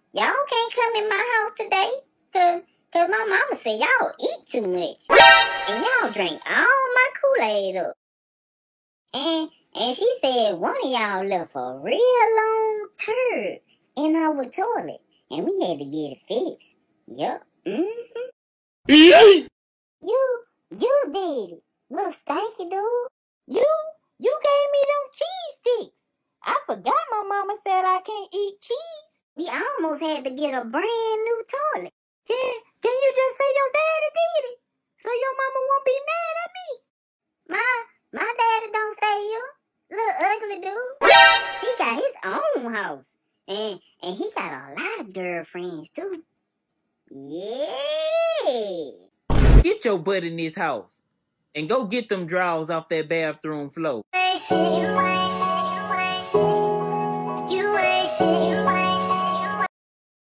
Y'all can't come in my house today, cause my mama said y'all eat too much. And y'all drink all my Kool-Aid up. And she said one of y'all left a real long turd in our toilet. And we had to get it fixed. Yup. You did it. Little stanky dude. You gave me them cheese sticks. I forgot my mama said I can't eat cheese. We almost had to get a brand new toilet. Can you just say your daddy did it? So your mama won't be mad at me. My daddy don't stay here. Little ugly dude. He got his own house. And he got a lot of girlfriends too. Yeah. Get your butt in this house and go get them drawers off that bathroom floor.